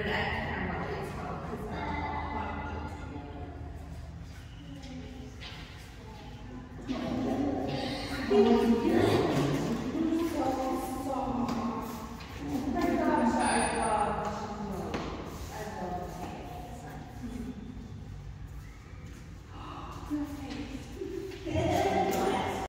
but I can't remember what it's called because I love